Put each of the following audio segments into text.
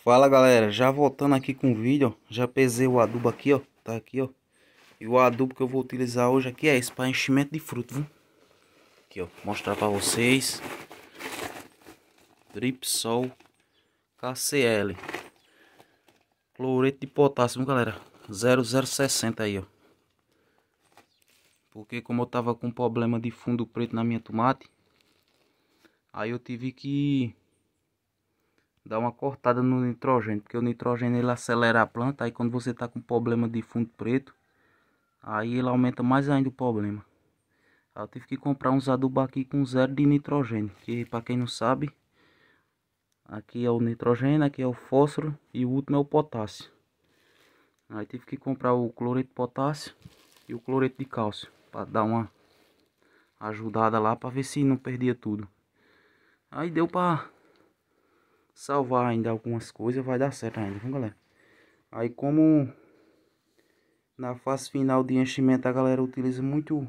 Fala galera, já voltando aqui com o vídeo, ó, já pesei o adubo aqui, ó, tá aqui, ó. E o adubo que eu vou utilizar hoje aqui é esse para enchimento de fruto, viu? Aqui, ó, mostrar para vocês. Dripsol KCL. Cloreto de potássio, viu, galera? 0060 aí, ó. Porque como eu tava com problema de fundo preto na minha tomate, aí eu tive que dar uma cortada no nitrogênio, porque o nitrogênio ele acelera a planta, aí quando você tá com problema de fundo preto, aí ele aumenta mais ainda o problema. Aí eu tive que comprar uns adubos aqui com zero de nitrogênio, que para quem não sabe, aqui é o nitrogênio, aqui é o fósforo e o último é o potássio. Aí tive que comprar o cloreto de potássio e o cloreto de cálcio, para dar uma ajudada lá, para ver se não perdia tudo. Aí deu para salvar ainda algumas coisas, vai dar certo ainda, viu galera? Aí como na fase final de enchimento a galera utiliza muito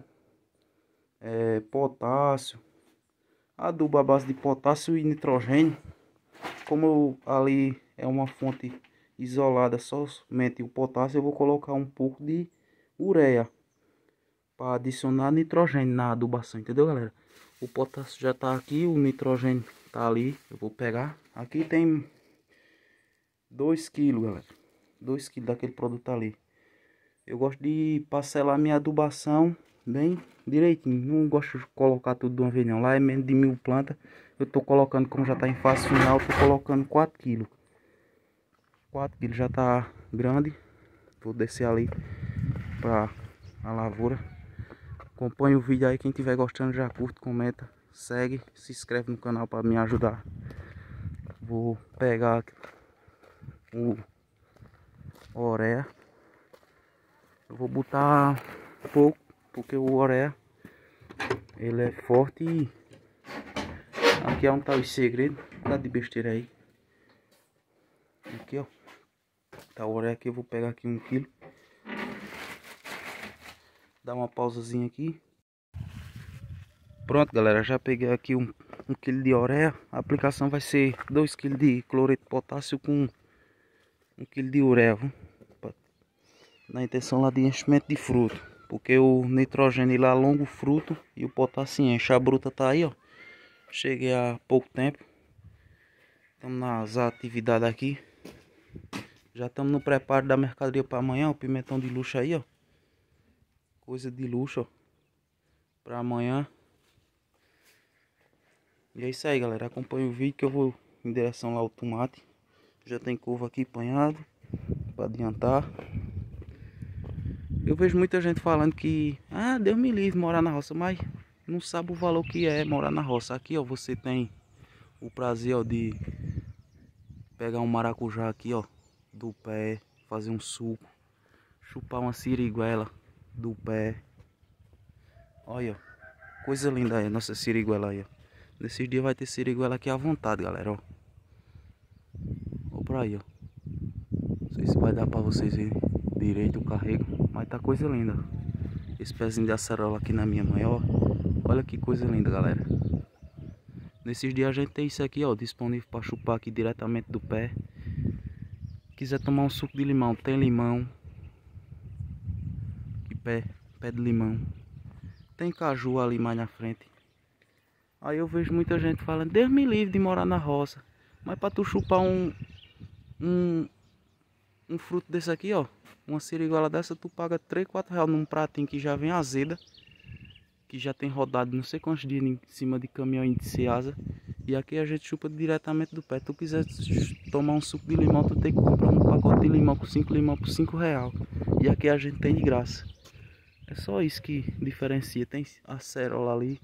potássio, adubo à base de potássio e nitrogênio, como ali é uma fonte isolada somente o potássio, eu vou colocar um pouco de ureia para adicionar nitrogênio na adubação, entendeu galera? O potássio já tá aqui, o nitrogênio tá ali, eu vou pegar. Aqui tem 2 kg, galera. 2 kg daquele produto ali. Eu gosto de parcelar minha adubação bem direitinho. Não gosto de colocar tudo de uma vez não. Lá é menos de 1000 plantas. Eu tô colocando, como já tá em fase final, tô colocando 4 kg. 4 kg já tá grande. Vou descer ali pra a lavoura. Acompanhe o vídeo aí, quem tiver gostando já curte, comenta, segue, se inscreve no canal para me ajudar. Vou pegar o ureia. Eu vou botar pouco, porque o ureia ele é forte e aqui é um tal de segredo, tá de besteira aí. Aqui ó, tá o ureia aqui, eu vou pegar aqui 1 kg. Dar uma pausazinha aqui. Pronto galera, já peguei aqui 1 kg de ureia. A aplicação vai ser 2 kg de cloreto de potássio com 1 kg de ureia, viu? Na intenção lá de enchimento de fruto, porque o nitrogênio ele alonga o fruto e o potássio enche. A bruta tá aí ó, cheguei há pouco tempo, estamos nas atividades aqui, já estamos no preparo da mercadoria para amanhã. O pimentão de luxo aí ó, coisa de luxo ó, para amanhã. E é isso aí galera, acompanha o vídeo que eu vou em direção lá ao tomate. Já tem couve aqui apanhado para adiantar. Eu vejo muita gente falando que, Deus me livre morar na roça, mas não sabe o valor que é morar na roça. Aqui, ó, você tem o prazer, ó, de pegar um maracujá aqui, ó, do pé, fazer um suco, chupar uma siriguela do pé. Olha, ó, coisa linda aí, nossa siriguela aí, ó. Nesses dias vai ter siriguela aqui à vontade, galera, ó. Ó pra aí, ó. Não sei se vai dar pra vocês verem direito o carrego, mas tá coisa linda. Esse pezinho de acerola aqui na minha mãe, ó. Olha que coisa linda, galera. Nesses dias a gente tem isso aqui, ó, disponível para chupar aqui diretamente do pé. Quiser tomar um suco de limão, tem limão. Que pé de limão. Tem caju ali mais na frente. Aí eu vejo muita gente falando, Deus me livre de morar na roça. Mas para tu chupar um fruto desse aqui, ó, uma siriguela dessa, tu paga 3, 4 reais num pratinho que já vem azeda, que já tem rodado não sei quantos dias em cima de caminhão de Ceasa. E aqui a gente chupa diretamente do pé. Tu quiser tomar um suco de limão, tu tem que comprar um pacote de limão com 5 limão por 5 reais. E aqui a gente tem de graça. É só isso que diferencia. Tem acerola ali.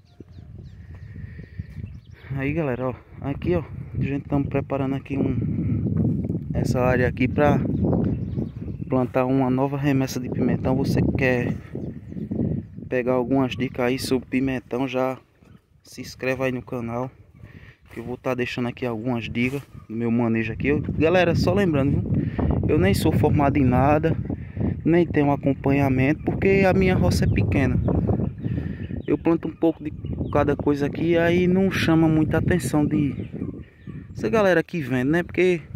Aí galera, ó, aqui ó, a gente estamos preparando aqui essa área aqui para plantar uma nova remessa de pimentão. Você quer pegar algumas dicas aí sobre pimentão, já se inscreve aí no canal, que eu vou estar deixando aqui algumas dicas do meu manejo aqui. Galera, só lembrando, viu? Eu nem sou formado em nada, nem tenho acompanhamento, porque a minha roça é pequena. Eu planto um pouco de cada coisa aqui, aí não chama muita atenção de essa galera que vende, né? Porque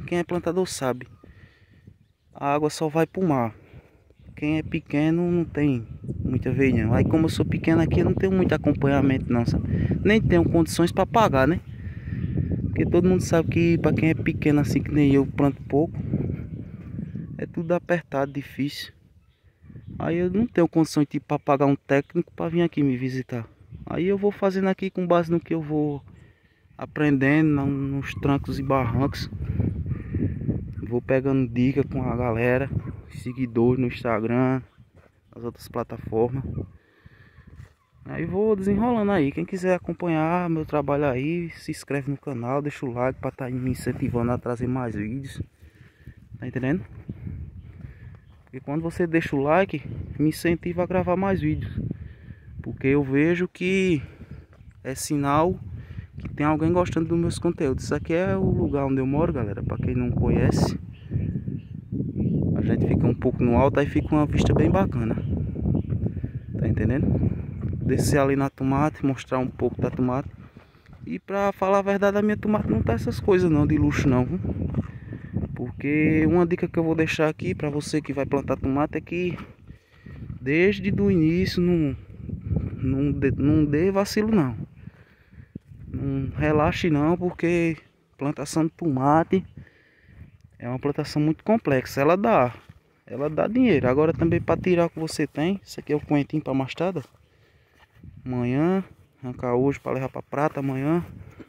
quem é plantador sabe. A água só vai pro mar. Quem é pequeno não tem muita vez não. Aí como eu sou pequeno aqui, eu não tenho muito acompanhamento não, sabe? Nem tenho condições para pagar, né? Porque todo mundo sabe que para quem é pequeno assim que nem eu, planto pouco, é tudo apertado, difícil. Aí eu não tenho condições tipo para pagar um técnico para vir aqui me visitar. Aí eu vou fazendo aqui com base no que eu vou aprendendo nos trancos e barrancos. Vou pegando dica com a galera, seguidores no Instagram, nas outras plataformas. Aí vou desenrolando aí. Quem quiser acompanhar meu trabalho aí, se inscreve no canal, deixa o like para estar me incentivando a trazer mais vídeos. Tá entendendo? Porque quando você deixa o like, me incentiva a gravar mais vídeos. Porque eu vejo que é sinal que tem alguém gostando dos meus conteúdos. Isso aqui é o lugar onde eu moro, galera. Para quem não conhece, a gente fica um pouco no alto, aí fica uma vista bem bacana. Tá entendendo? Descer ali na tomate, mostrar um pouco da tomate. E pra falar a verdade, a minha tomate não tá essas coisas não, de luxo não, viu? Porque uma dica que eu vou deixar aqui pra você que vai plantar tomate é que desde o início não dê vacilo não. Não relaxe não, porque plantação de tomate é uma plantação muito complexa. Ela dá dinheiro. Agora também para tirar o que você tem, isso aqui é o coentinho para mastada. Amanhã, arrancar hoje para levar para prata amanhã.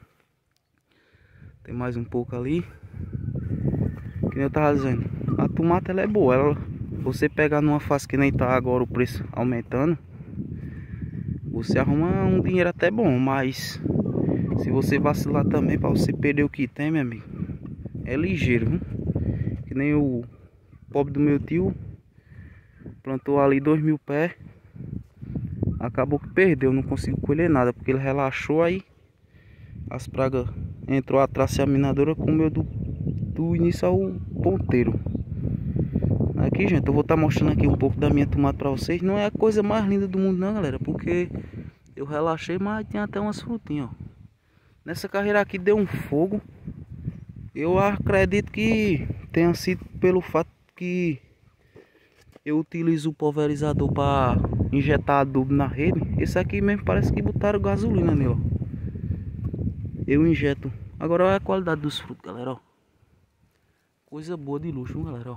Tem mais um pouco ali. Que nem eu tava dizendo, a tomate ela é boa. Você pegar numa fase que nem tá agora o preço aumentando, você arruma um dinheiro até bom, mas se você vacilar também para você perder o que tem, meu amigo, é ligeiro, viu? Que nem o pobre do meu tio plantou ali 2.000 pés, acabou que perdeu, não conseguiu colher nada porque ele relaxou, aí as pragas entrou atrás da minadora, comeu do início ao ponteiro. Aqui, gente, eu vou estar mostrando aqui um pouco da minha tomate para vocês. Não é a coisa mais linda do mundo não, galera, porque eu relaxei, mas tem até umas frutinhas, ó. Nessa carreira aqui deu um fogo. Eu acredito que tenha sido pelo fato que eu utilizo o pulverizador para injetar adubo na rede. Esse aqui mesmo parece que botaram gasolina nele, ó. Eu injeto. Agora olha a qualidade dos frutos, galera, ó. Coisa boa de luxo, galera, ó.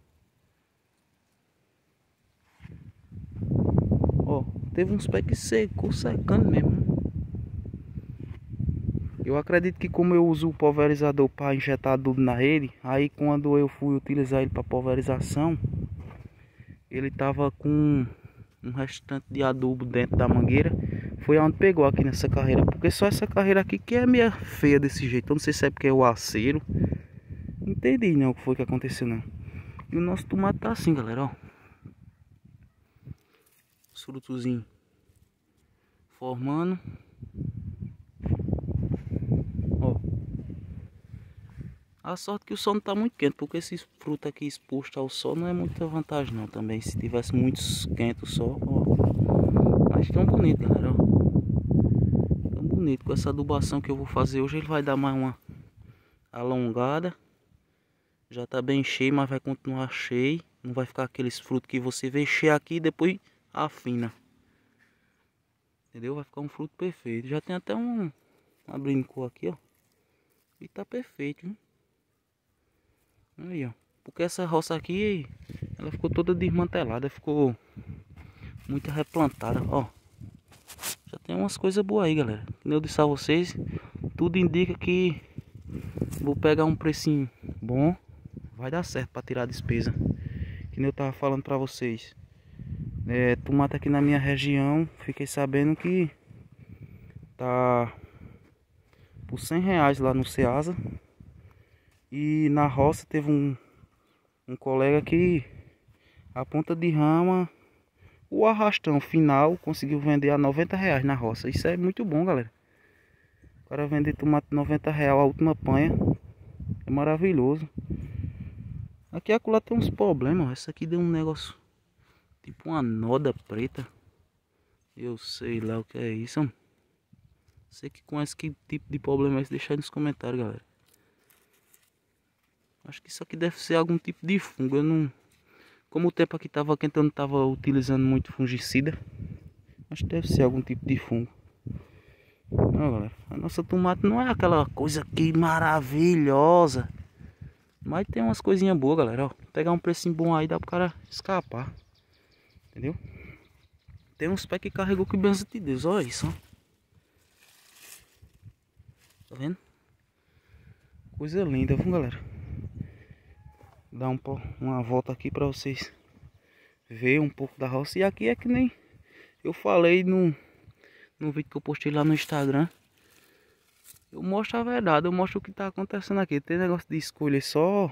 Ó, teve uns pés que secou, secando mesmo. Eu acredito que como eu uso o pulverizador para injetar adubo na rede, aí quando eu fui utilizar ele para pulverização, ele tava com um restante de adubo dentro da mangueira. Foi onde pegou aqui nessa carreira, porque só essa carreira aqui que é meio feia desse jeito. Eu não sei se é porque é o aceiro. Não entendi não o que foi que aconteceu não. E o nosso tomate tá assim, galera, ó. Os frutozinhos formando. Ó. A sorte que o sol não tá muito quente, porque esses frutos aqui expostos ao sol não é muita vantagem não também. Se tivesse muito quente o sol, ó. Mas tão bonito, galera, ó. Tão bonito. Com essa adubação que eu vou fazer hoje, ele vai dar mais uma alongada. Já tá bem cheio, mas vai continuar cheio. Não vai ficar aqueles frutos que você vê cheio aqui e depois afina. Entendeu? Vai ficar um fruto perfeito. Já tem até um abrindo cor aqui, ó. E tá perfeito, hein? Aí, ó. Porque essa roça aqui, ela ficou toda desmantelada. Ficou muito replantada, ó. Já tem umas coisas boas aí, galera. Como eu disse a vocês, tudo indica que vou pegar um precinho bom. Vai dar certo para tirar a despesa. Que nem eu tava falando para vocês. Tomate aqui na minha região, fiquei sabendo que tá por R$100 lá no Ceasa. E na roça teve um colega que a ponta de rama, o arrastão final, conseguiu vender a R$90 na roça. Isso é muito bom, galera. O cara vender tomate R$90 a última panha é maravilhoso. Aqui e acolá tem uns problemas. Essa aqui deu um negócio tipo uma noda preta. Eu sei lá o que é isso, mano. Você que conhece que tipo de problema é esse, deixa aí nos comentários, galera. Acho que isso aqui deve ser algum tipo de fungo. Eu não... Como o tempo aqui tava quente, eu não tava utilizando muito fungicida. Acho que deve ser algum tipo de fungo. Ó, galera, a nossa tomate não é aquela coisa que maravilhosa. Mas tem umas coisinhas boas, galera. Ó, pegar um precinho bom aí dá pro cara escapar. Entendeu? Tem uns pés que carregou que benção de Deus. Olha isso, ó. Tá vendo? Coisa linda, viu, galera? Dar uma volta aqui pra vocês verem um pouco da roça. E aqui é que nem eu falei no vídeo que eu postei lá no Instagram. Eu mostro a verdade, eu mostro o que tá acontecendo aqui. Tem negócio de escolher só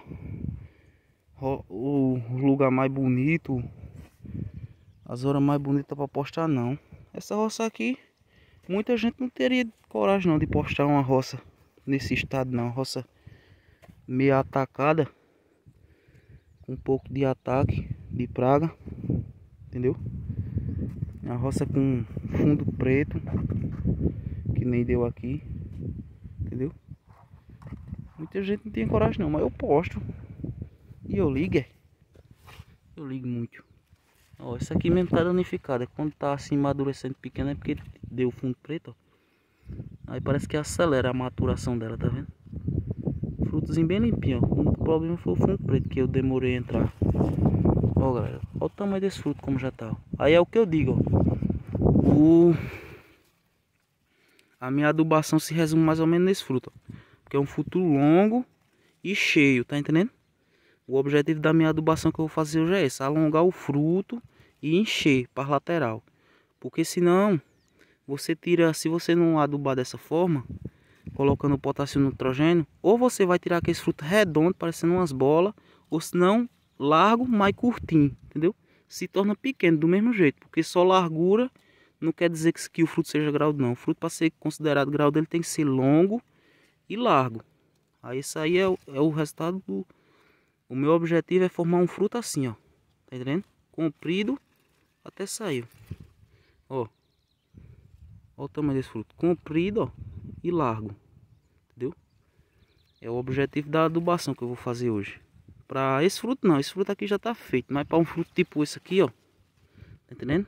o lugar mais bonito, as horas mais bonitas pra postar, não. Essa roça aqui, muita gente não teria coragem não de postar uma roça nesse estado não. Roça meio atacada, com um pouco de ataque de praga, entendeu? A roça com fundo preto, que nem deu aqui, entendeu? Muita gente não tem coragem não, mas eu posto. E eu ligo, eu ligo muito. Ó, essa aqui mesmo tá danificada. Quando tá assim amadurecendo pequeno é porque deu fundo preto, ó. Aí parece que acelera a maturação dela, tá vendo? Frutozinho bem limpinho, ó. O único problema foi o fundo preto, que eu demorei a entrar. Ó, galera, olha o tamanho desse fruto como já tá, ó. Aí é o que eu digo, ó. A minha adubação se resume mais ou menos nesse fruto, ó. Porque é um fruto longo e cheio, tá entendendo? O objetivo da minha adubação que eu vou fazer hoje é esse: alongar o fruto e encher para lateral. Porque senão, você tira, se você não adubar dessa forma, colocando potássio e nitrogênio, ou você vai tirar aqueles frutos redondos, parecendo umas bolas, ou senão, largo, mais curtinho, entendeu? Se torna pequeno do mesmo jeito, porque só largura não quer dizer que o fruto seja graúdo, não. O fruto, para ser considerado graúdo, ele tem que ser longo e largo. Aí isso aí é o resultado do... O meu objetivo é formar um fruto assim, ó. Tá entendendo? Comprido até sair. Ó. Ó o tamanho desse fruto. Comprido, ó. E largo. Entendeu? É o objetivo da adubação que eu vou fazer hoje. Pra esse fruto não. Esse fruto aqui já tá feito. Mas para um fruto tipo esse aqui, ó. Tá entendendo?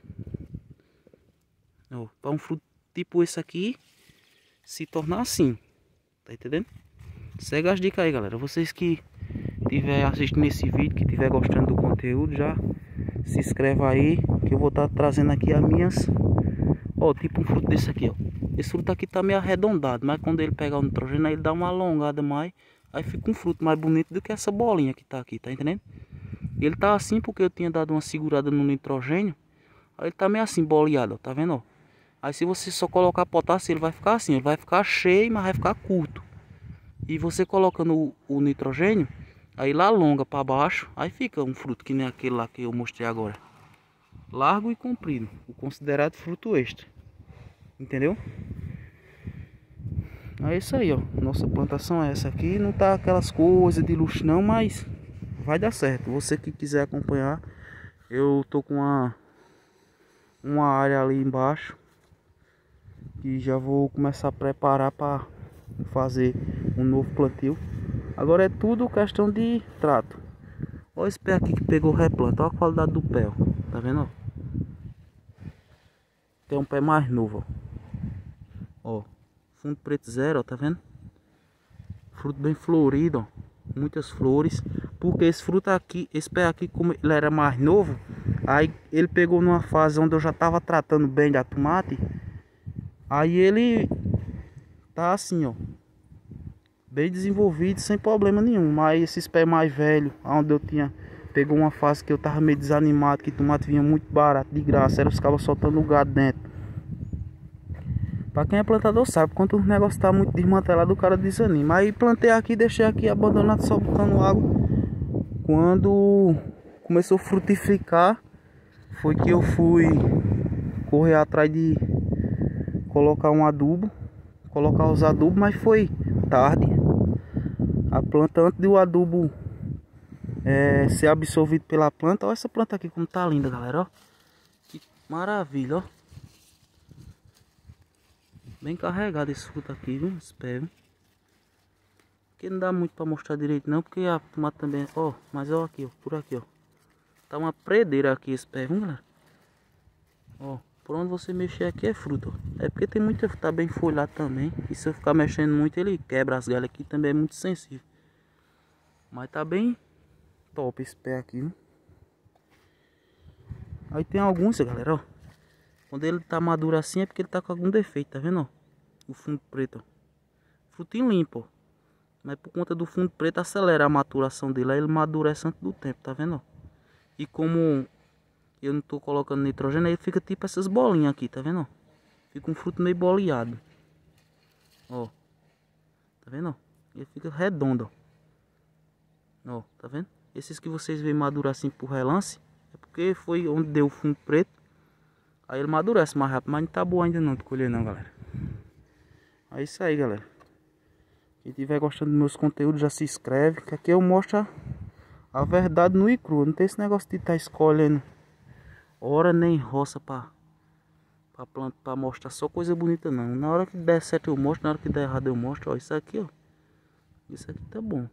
Ó. Para um fruto tipo esse aqui se tornar assim. Tá entendendo? Segue as dicas aí, galera. Vocês que estiver assistindo esse vídeo, que estiver gostando do conteúdo, já se inscreva aí, que eu vou estar trazendo aqui as minhas. Ó, tipo um fruto desse aqui, ó. Esse fruto aqui tá meio arredondado, mas quando ele pegar o nitrogênio, ele dá uma alongada mais, aí fica um fruto mais bonito do que essa bolinha que tá aqui, tá entendendo? Ele tá assim porque eu tinha dado uma segurada no nitrogênio, aí ele tá meio assim boleado, ó, tá vendo, ó? Aí se você só colocar potássio, ele vai ficar assim, ele vai ficar cheio, mas vai ficar curto. E você colocando o nitrogênio, aí lá alonga para baixo, aí fica um fruto que nem aquele lá que eu mostrei agora. Largo e comprido, o considerado fruto extra. Entendeu? É isso aí, ó. Nossa plantação é essa aqui. Não tá aquelas coisas de luxo não, mas vai dar certo. Você que quiser acompanhar, eu tô com uma área ali embaixo que já vou começar a preparar para fazer um novo plantio. Agora é tudo questão de trato. Olha esse pé aqui que pegou replanta. Olha a qualidade do pé, ó. Tá vendo, ó? Tem um pé mais novo, ó. Ó, fundo preto zero, ó, tá vendo? Fruto bem florido, ó. Muitas flores. Porque esse fruto aqui, esse pé aqui, como ele era mais novo, aí ele pegou numa fase onde eu já tava tratando bem da tomate. Aí ele tá assim, ó, bem desenvolvido, sem problema nenhum. Mas esses pés mais velhos, onde eu tinha... Pegou uma fase que eu tava meio desanimado, que tomate vinha muito barato, de graça. Era os cabos soltando o gado dentro. Pra quem é plantador sabe, quando o negócio tá muito desmantelado, o cara desanima. Aí plantei aqui, deixei aqui abandonado, só botando água. Quando começou a frutificar, foi que eu fui correr atrás de colocar um adubo. Colocar os adubos, mas foi tarde. A planta, antes do adubo ser absorvido pela planta. Olha essa planta aqui como tá linda, galera, ó. Que maravilha, ó. Bem carregado esse fruto aqui, viu? Espero. Porque não dá muito pra mostrar direito não, porque a tomate também... Ó, mas ó aqui, ó, por aqui, ó. Tá uma predeira aqui esse pé, viu, galera? Ó, por onde você mexer aqui é fruta, ó. É porque tem muita... Tá bem folhado também. E se eu ficar mexendo muito, ele quebra as galhas aqui, também é muito sensível. Mas tá bem top esse pé aqui, viu? Aí tem alguns, galera, ó. Quando ele tá maduro assim é porque ele tá com algum defeito, tá vendo, ó? O fundo preto, ó. Frutinho limpo, ó. Mas por conta do fundo preto acelera a maturação dele. Aí ele amadurece antes do tempo, tá vendo, ó? E como eu não tô colocando nitrogênio, aí fica tipo essas bolinhas aqui, tá vendo, ó? Fica um fruto meio boleado. Ó. Tá vendo, ó? Ele fica redondo, ó. Ó, tá vendo? Esses que vocês veem madurar assim por relance é porque foi onde deu o fundo preto. Aí ele amadurece mais rápido, mas não tá bom ainda não de colher não, galera. É isso aí, galera. Quem tiver gostando dos meus conteúdos já se inscreve, que aqui eu mostro a verdade no e cru. Não tem esse negócio de estar escolhendo hora nem roça pra planta, pra mostrar só coisa bonita não. Na hora que der certo eu mostro, na hora que der errado eu mostro. Ó, isso aqui, ó. Isso aqui tá bom.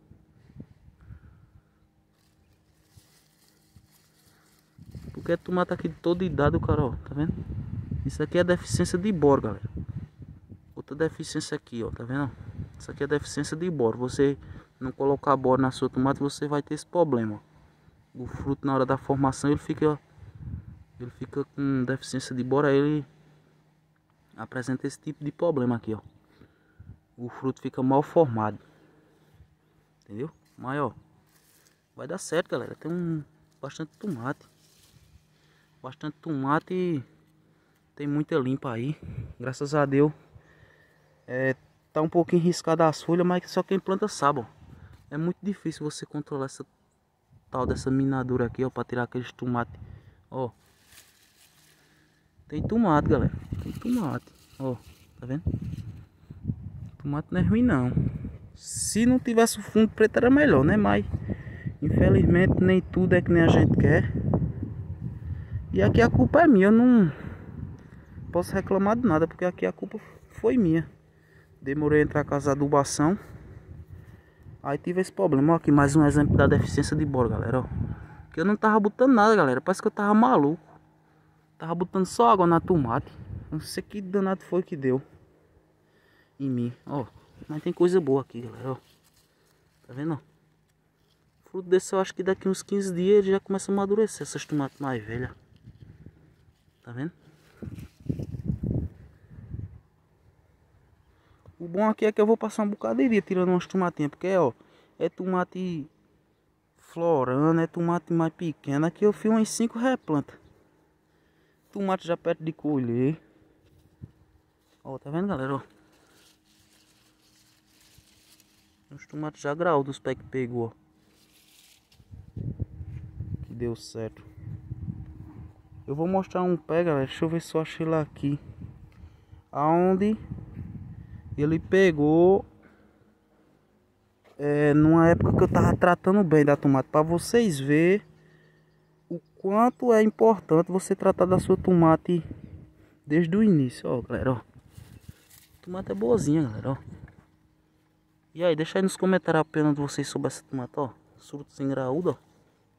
Porque a tomate aqui de toda idade, cara, ó, tá vendo? Isso aqui é deficiência de boro, galera. Outra deficiência aqui, ó, tá vendo? Isso aqui é deficiência de boro. Você não colocar boro na sua tomate, você vai ter esse problema, ó. O fruto na hora da formação ele fica com deficiência de boro, aí ele apresenta esse tipo de problema aqui, ó. O fruto fica mal formado. Entendeu? Mas ó, vai dar certo, galera. Tem bastante tomate. Bastante tomate e tem muita limpa aí. Graças a Deus. Tá um pouquinho riscada as folhas, mas só quem planta sabe, ó. É muito difícil você controlar essa tal dessa minadura aqui, ó, para tirar aqueles tomates. Ó. Tem tomate, galera. Tem tomate. Ó, tá vendo? Tomate não é ruim não. Se não tivesse o fundo preto era melhor, né? Mas infelizmente nem tudo é que nem a gente quer. E aqui a culpa é minha, eu não posso reclamar de nada, porque aqui a culpa foi minha. Demorei a entrar com as adubação. Aí tive esse problema. Ó, aqui mais um exemplo da deficiência de boro, galera, ó. Que eu não tava botando nada, galera. Parece que eu tava maluco. Tava botando só água na tomate. Não sei que danado foi que deu em mim, ó. Mas tem coisa boa aqui, galera, ó. Tá vendo, ó? Fruto desse eu acho que daqui uns 15 dias ele já começa a amadurecer. Essas tomates mais velhas. Tá vendo? O bom aqui é que eu vou passar um bocado de dia tirando umas tomatinhas. Porque, ó, é tomate florando, é tomate mais pequeno. Aqui eu fiz umas 5 replantas. Tomate já perto de colher. Ó, tá vendo, galera, ó? Os tomates já graúdos dos pés que pegou, ó. Que deu certo. Eu vou mostrar um pé, galera. Deixa eu ver se eu achei lá aqui. Aonde ele pegou numa época que eu tava tratando bem da tomate. Para vocês verem o quanto é importante você tratar da sua tomate desde o início. Ó, galera, ó. A tomate é boazinha, galera, ó. E aí, deixa aí nos comentários a opinião de vocês sobre essa tomate, ó. Frutos engraúdos, ó.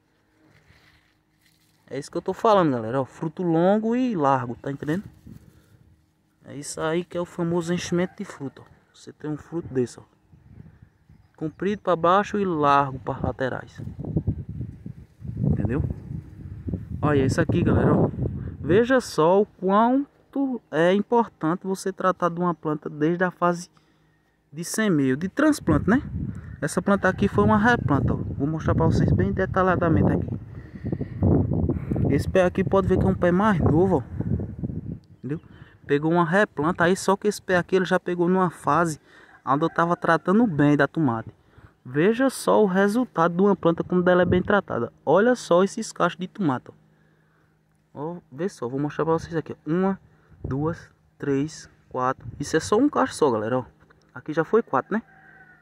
É isso que eu tô falando, galera, ó. Fruto longo e largo, tá entendendo? É isso aí que é o famoso enchimento de fruta, ó. Você tem um fruto desse, ó. Comprido para baixo e largo para laterais. Entendeu? Olha isso aqui, galera, ó. Veja só o quanto é importante você tratar de uma planta desde a fase de semeio, de transplante, né? Essa planta aqui foi uma replanta, ó. Vou mostrar para vocês bem detalhadamente aqui. Esse pé aqui pode ver que é um pé mais novo, ó. Entendeu? Pegou uma replanta aí, só que esse pé aqui ele já pegou numa fase onde eu tava tratando bem da tomate. Veja só o resultado de uma planta como ela é bem tratada. Olha só esses cachos de tomate, ó. Ó, vê só, vou mostrar para vocês aqui. 1, 2, 3, 4. Isso é só um cacho só, galera, ó. Aqui já foi 4, né?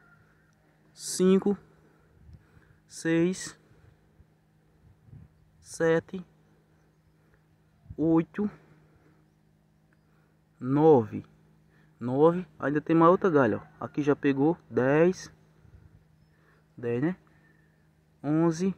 5, 6, 7, 8, 9. Ainda tem mais outra galha, ó. Aqui já pegou 10, 10, né? 11,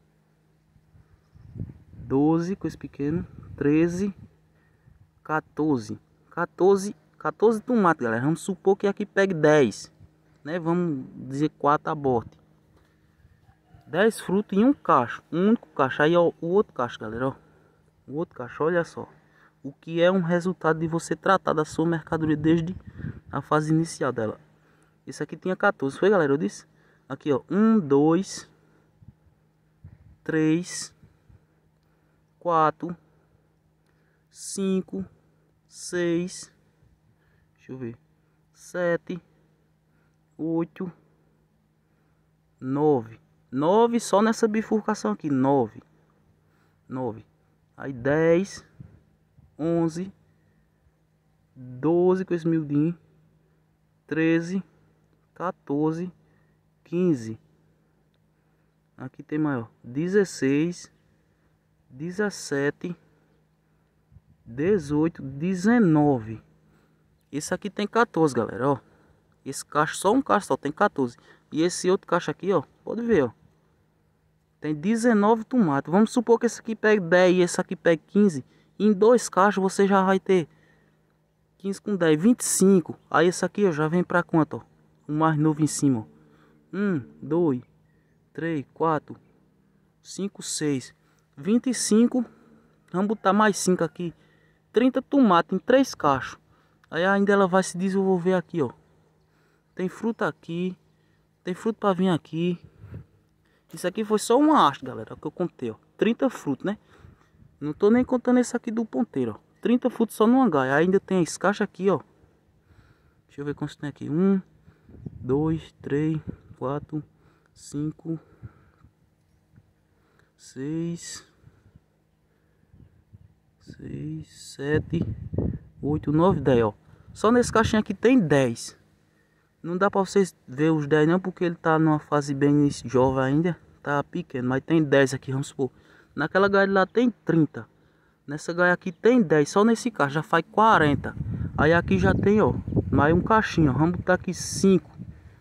12 com esse pequeno, 13, 14. 14 tomates, galera. Vamos supor que aqui pegue 10, né? Vamos dizer 4 aborte. 10 frutos em um cacho, um único cacho. Aí, ó, o outro cacho, galera, ó. O outro cacho, olha só. O que é um resultado de você tratar da sua mercadoria desde a fase inicial dela. Esse aqui tinha 14, foi, galera? Eu disse. Aqui, ó. 1, 2, 3, 4, 5, 6. Deixa eu ver. 7, 8, 9. 9 só nessa bifurcação aqui. 9. Aí 10, 11, 12 com esse miudinho, 13, 14, 15. Aqui tem maior. 16, 17, 18, 19. Esse aqui tem 14, galera, ó. Esse cacho, só um cacho só, tem 14. E esse outro cacho aqui, ó, pode ver, ó. Tem 19 tomates. Vamos supor que esse aqui pegue 10 e esse aqui pegue 15. Em 2 cachos você já vai ter 15 com 10, 25. Aí esse aqui, ó, já vem pra quanto, ó? O mais novo em cima, ó. 1, 2, 3, 4, 5, 6, 25. Vamos botar mais 5 aqui. 30 tomates em 3 cachos. Aí ainda ela vai se desenvolver aqui, ó. Tem fruta aqui. Tem fruta pra vir aqui. Isso aqui foi só uma haste, galera, que eu contei, ó. 30 frutos, né? Não tô nem contando esse aqui do ponteiro, ó. 30 frutos só no hangar. Ainda tem esse caixa aqui, ó. Deixa eu ver quantos tem aqui. 1, 2, 3, 4, 5, 6, 7, 8, 9, 10, ó. Só nesse caixinho aqui tem 10. Não dá pra vocês ver os 10 não, porque ele tá numa fase bem jovem ainda. Tá pequeno, mas tem 10 aqui, vamos supor. Naquela gaia lá tem 30. Nessa gaia aqui tem 10. Só nesse caixa já faz 40. Aí aqui já tem, ó, mais um caixinho, ó. Vamos botar aqui 5.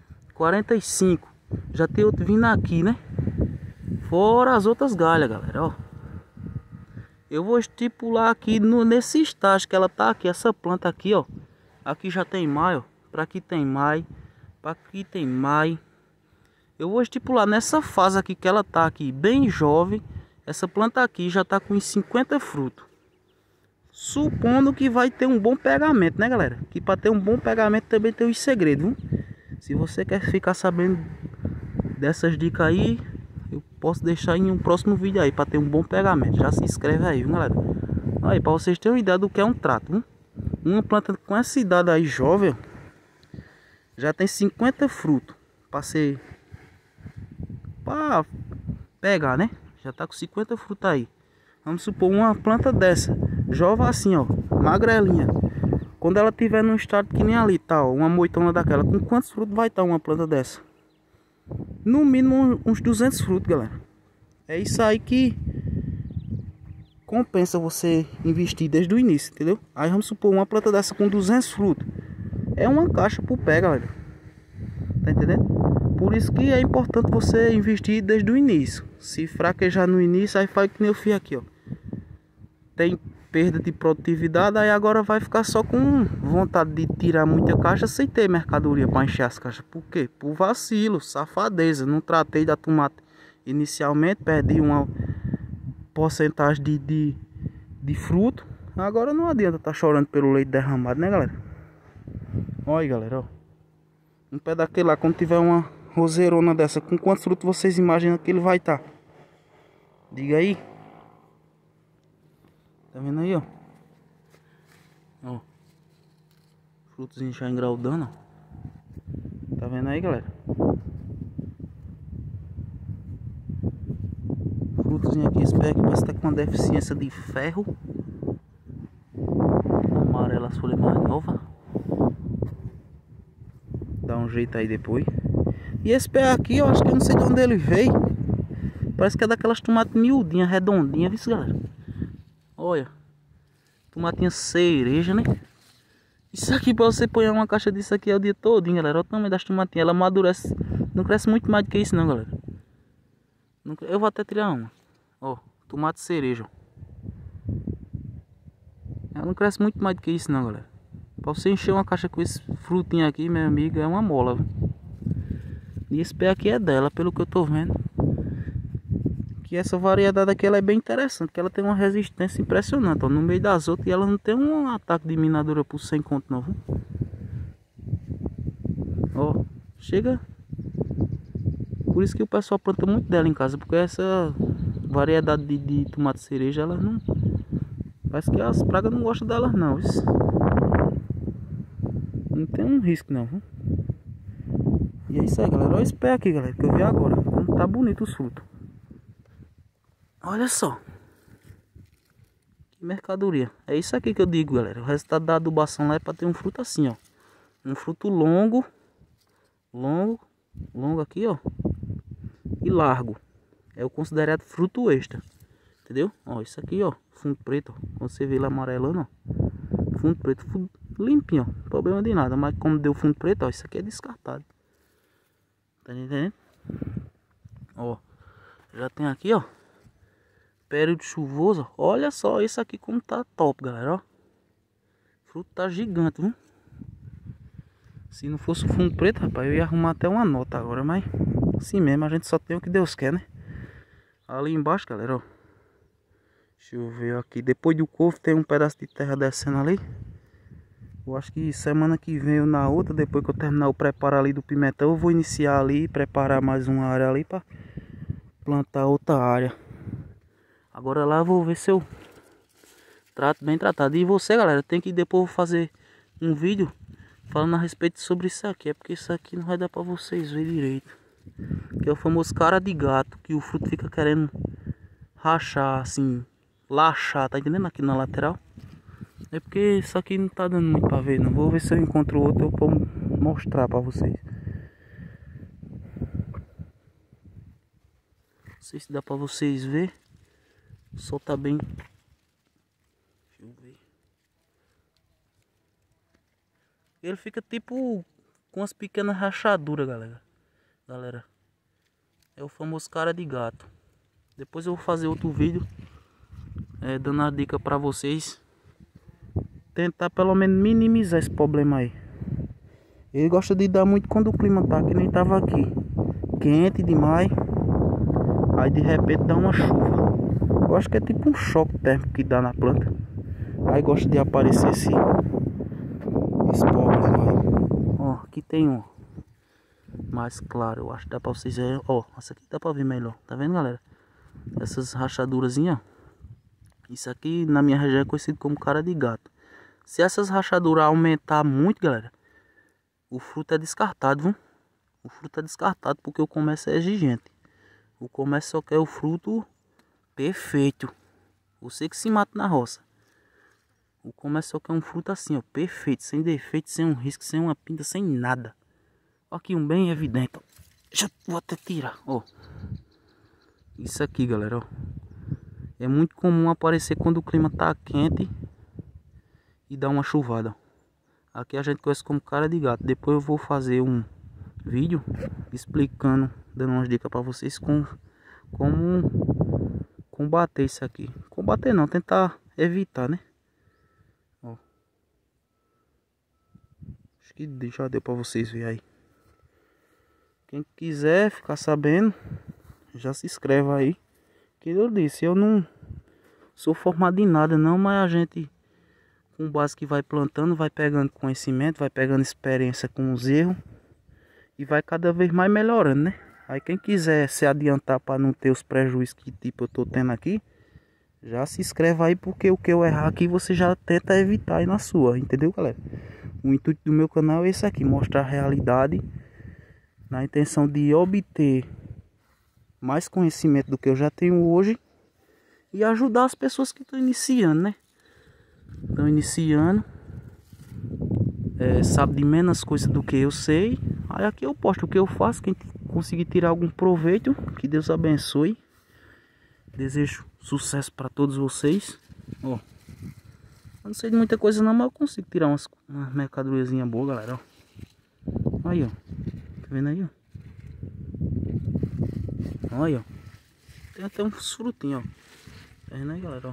45. Já tem outro vindo aqui, né? Fora as outras galhas, galera, ó. Eu vou estipular aqui nesse estágio que ela tá aqui. Essa planta aqui, ó. Aqui já tem mais, ó. Pra aqui tem mais. Pra aqui tem mais. Eu vou estipular nessa fase aqui que ela tá aqui, bem jovem. Essa planta aqui já tá com uns 50 frutos. Supondo que vai ter um bom pegamento, né, galera? Que para ter um bom pegamento também tem uns segredos, viu? Se você quer ficar sabendo dessas dicas aí, eu posso deixar em um próximo vídeo aí, para ter um bom pegamento. Já se inscreve aí, viu, galera? Aí, para vocês terem uma ideia do que é um trato, viu? Uma planta com essa idade aí jovem, já tem 50 frutos para ser, para pegar, né? Já tá com 50 frutos aí. Vamos supor uma planta dessa, jovem assim, ó, magrelinha. Quando ela tiver num estado que nem ali, tá, ó, uma moitona daquela, com quantos frutos vai estar uma planta dessa? No mínimo uns 200 frutos, galera. É isso aí que compensa você investir desde o início, entendeu? Aí vamos supor uma planta dessa com 200 frutos. É uma caixa por pé, galera. Tá entendendo? Por isso que é importante você investir desde o início. Se fraquejar no início, aí faz que nem eu fiz aqui, ó. Tem perda de produtividade, aí agora vai ficar só com vontade de tirar muita caixa sem ter mercadoria para encher as caixas. Por quê? Por vacilo, safadeza. Não tratei da tomate inicialmente, perdi uma porcentagem de fruto. Agora não adianta tá chorando pelo leite derramado, né, galera? Olha aí, galera, ó. Um pé daquele lá, quando tiver uma roseirona dessa, com quantos frutos vocês imaginam que ele vai estar? Diga aí. Tá vendo aí, ó? Ó. Frutos já engraudando, ó. Tá vendo aí, galera? Frutos aqui, esse pé aqui parece que tá com uma deficiência de ferro. Amarela, as folhas mais novas. Dá um jeito aí depois. E esse pé aqui, eu acho que eu não sei de onde ele veio. Parece que é daquelas tomates miudinhas, redondinhas, viu, galera? Olha, tomatinha cereja, né? Isso aqui pra você pôr uma caixa disso aqui é o dia todo, galera. Olha o tamanho das tomatinhas. Ela amadurece. Não cresce muito mais do que isso não, galera. Eu vou até tirar uma. Ó, tomate cereja. Ela não cresce muito mais do que isso não, galera. Pra você encher uma caixa com esse frutinho aqui, meu amigo, é uma mola, viu? E esse pé aqui é dela, pelo que eu tô vendo. Que essa variedade aqui ela é bem interessante, que ela tem uma resistência impressionante, ó, no meio das outras, e ela não tem um ataque de minadura por 100 conto não, viu? Ó, chega. Por isso que o pessoal planta muito dela em casa, porque essa variedade de tomate cereja, ela não... Parece que as pragas não gostam delas não, isso. Não tem um risco não, viu? E é isso aí, galera. Olha esse pé aqui, galera, que eu vi agora. Como tá bonito os frutos. Olha só. Que mercadoria. É isso aqui que eu digo, galera. O resultado da adubação lá é pra ter um fruto assim, ó. Um fruto longo. Longo aqui, ó. E largo. É o considerado fruto extra. Entendeu? Ó, isso aqui, ó. Fundo preto, ó. Quando você vê ele amarelando, ó. Fundo preto, fundo limpinho, ó. Problema de nada. Mas como deu fundo preto, ó. Isso aqui é descartado. Tá entendendo? Ó. Já tem aqui, ó. Período chuvoso. Olha só isso aqui como tá top, galera, ó. O fruto tá gigante, viu? Se não fosse o fundo preto, rapaz, eu ia arrumar até uma nota agora, mas assim mesmo, a gente só tem o que Deus quer, né? Ali embaixo, galera, ó. Deixa eu ver aqui. Depois do couve tem um pedaço de terra descendo ali. Eu acho que semana que vem ou na outra, depois que eu terminar o preparo ali do pimentão, eu vou iniciar ali e preparar mais uma área ali pra plantar outra área. Agora lá eu vou ver se eu trato bem tratado. E você, galera, tem que depois fazer um vídeo falando a respeito sobre isso aqui. É porque isso aqui não vai dar pra vocês verem direito. Que é o famoso cara de gato. Que o fruto fica querendo rachar, assim, lachar, tá entendendo? Aqui na lateral. É porque isso aqui não tá dando muito pra ver, não. Vou ver se eu encontro outro eu vou mostrar pra vocês. Não sei se dá pra vocês ver. O sol tá bem. Deixa eu ver. Ele fica tipo com as pequenas rachaduras, galera. É o famoso cara de gato. Depois eu vou fazer outro vídeo dando a dica pra vocês. Tentar pelo menos minimizar esse problema aí. Ele gosta de dar muito quando o clima tá que nem tava aqui. Quente demais. Aí de repente dá uma chuva. Eu acho que é tipo um choque térmico que dá na planta. Aí gosta de aparecer esse problema aí. Ó, aqui tem um mais claro. Eu acho que dá pra vocês verem. Ó, essa aqui dá pra ver melhor. Tá vendo, galera? Essas rachadurazinhas. Isso aqui na minha região é conhecido como cara de gato. Se essas rachaduras aumentar muito, galera, o fruto é descartado, viu? O fruto é descartado porque o comércio é exigente. O comércio só quer o fruto perfeito. Você que se mata na roça. O comércio só quer um fruto assim, ó, perfeito, sem defeito, sem um risco, sem uma pinta, sem nada. Ó, aqui um bem evidente, ó. Já vou até tirar, ó. Isso aqui, galera, ó. É muito comum aparecer quando o clima tá quente e dá uma chuvada. Aqui a gente conhece como cara de gato. Depois eu vou fazer um vídeo explicando, dando umas dicas para vocês como combater isso aqui. Combater não, tentar evitar, né? Ó. Acho que já deu para vocês ver aí. Quem quiser ficar sabendo, já se inscreve aí. Que eu disse, eu não sou formado em nada não, mas a gente com base que vai plantando, vai pegando conhecimento, vai pegando experiência com os erros e vai cada vez mais melhorando, né? Aí quem quiser se adiantar para não ter os prejuízos que tipo eu tô tendo aqui, já se inscreve aí, porque o que eu errar aqui você já tenta evitar aí na sua, entendeu, galera? O intuito do meu canal é esse aqui, mostrar a realidade na intenção de obter mais conhecimento do que eu já tenho hoje e ajudar as pessoas que estão iniciando, né? Estão iniciando, sabe de menos coisas do que eu sei. Aí aqui eu posto o que eu faço. Quem conseguir tirar algum proveito, que Deus abençoe. Desejo sucesso para todos vocês. Ó, Eu não sei de muita coisa não, mas eu consigo tirar umas mercadoriazinhas boas, galera, ó. Aí, ó. Tá vendo aí, ó? Olha, ó. Tem até uns frutinhos, ó. Tá vendo aí, galera,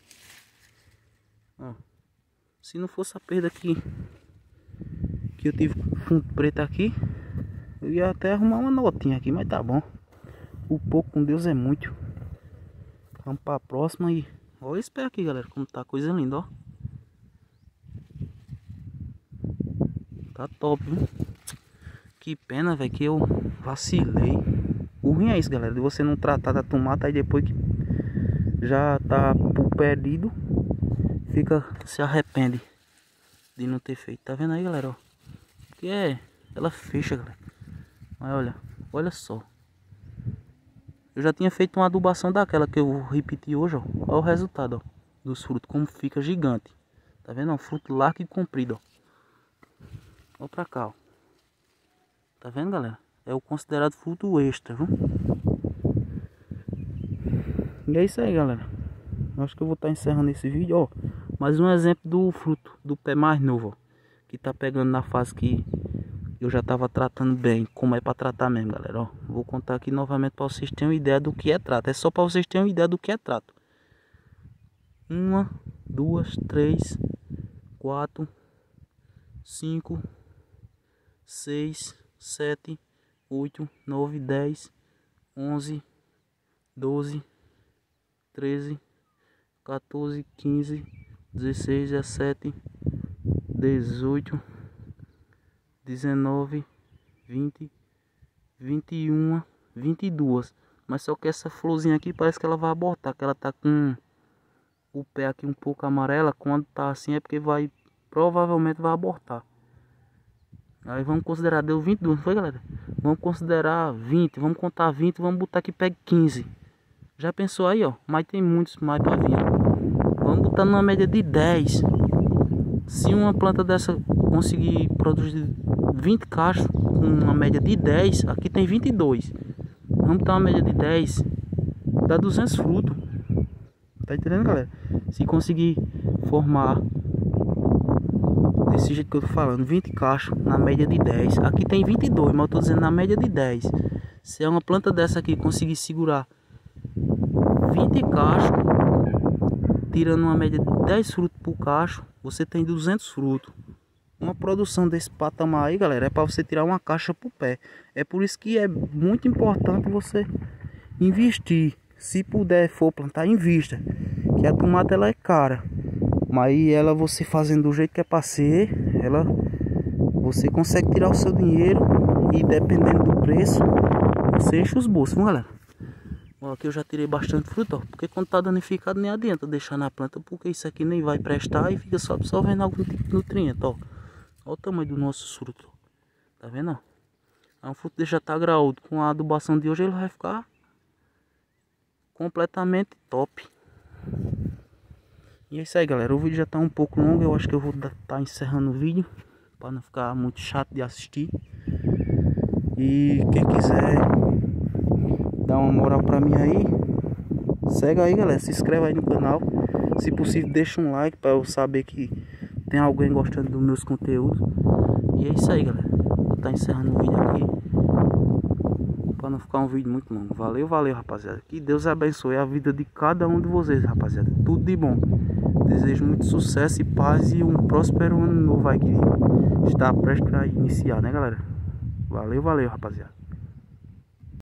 ó. Se não fosse a perda que eu tive com fundo preto aqui, eu ia até arrumar uma notinha aqui, mas tá bom. O pouco com Deus é muito. Vamos pra próxima e... Olha esse pé aqui, galera, como tá coisa linda, ó. Tá top, viu? Que pena, velho, que eu vacilei. O ruim é isso, galera, de você não tratar da tomate, aí depois que já tá perdido, se arrepende de não ter feito. Tá vendo aí, galera, ó? Porque ela fecha, galera. Mas olha só. Eu já tinha feito uma adubação daquela que eu repeti hoje, ó. Olha o resultado, ó, dos frutos, como fica gigante. Tá vendo? Um fruto largo e comprido, ó. Olha pra cá, ó. Tá vendo, galera? É o considerado fruto extra, viu? E é isso aí, galera. Acho que eu vou estar encerrando esse vídeo, ó. Mais um exemplo do fruto do pé mais novo, ó. Que tá pegando na fase que eu já tava tratando bem, como é para tratar mesmo, galera, ó. Vou contar aqui novamente para vocês terem uma ideia do que é trato. É só para vocês terem uma ideia do que é trato. 1, 2, 3, 4, 5, 6, 7, 8, 9, 10, 11, 12, 13, 14, 15, 16, 17, 18, 19, 20, 21, 22. Mas só que essa florzinha aqui parece que ela vai abortar, que ela tá com o pé aqui um pouco amarela. Quando tá assim é porque provavelmente vai abortar. Aí vamos considerar, deu 22, foi, galera? Vamos considerar 20, vamos contar 20, vamos botar que pegue 15. Já pensou aí, ó? Mas tem muitos mais pra vir, ó. Vamos botar numa média de 10. Se uma planta dessa conseguir produzir 20 cachos com uma média de 10, aqui tem 22. Vamos botar uma média de 10, dá 200 frutos. Tá entendendo, galera? Se conseguir formar desse jeito que eu tô falando, 20 cachos na média de 10. Aqui tem 22, mas eu tô dizendo na média de 10. Se é uma planta dessa aqui conseguir segurar 20 cachos, tirando uma média de 10 frutos por cacho, você tem 200 frutos. Uma produção desse patamar aí, galera, é para você tirar uma caixa por pé. É por isso que é muito importante você investir. Se puder for plantar, invista. Que a tomate ela é cara, mas ela você fazendo do jeito que é para ser, você consegue tirar o seu dinheiro e dependendo do preço, você enche os bolsos, viu, galera? Ó, aqui eu já tirei bastante fruta, ó, porque quando tá danificado nem adianta deixar na planta, porque isso aqui nem vai prestar e fica só absorvendo algum tipo de nutriente, ó. Olha o tamanho do nosso fruto, tá vendo, ó? É um fruto que já tá graúdo. Com a adubação de hoje ele vai ficar completamente top. E é isso aí, galera, o vídeo já tá um pouco longo, eu acho que eu vou estar encerrando o vídeo para não ficar muito chato de assistir. E quem quiser dar uma moral pra mim aí, segue aí, galera, se inscreve aí no canal. Se possível deixa um like para eu saber que tem alguém gostando dos meus conteúdos. E é isso aí, galera, vou estar encerrando o vídeo aqui para não ficar um vídeo muito longo. Valeu, rapaziada, que Deus abençoe a vida de cada um de vocês, rapaziada, tudo de bom. Desejo muito sucesso e paz e um próspero ano novo aí que está prestes a iniciar, né, galera? Valeu, rapaziada.